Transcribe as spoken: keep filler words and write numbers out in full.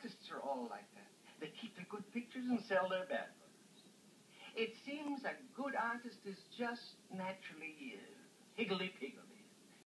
artists are all like that. They keep their good pictures and sell their bad ones. It seems a good artist is just naturally uh, higgly-piggly.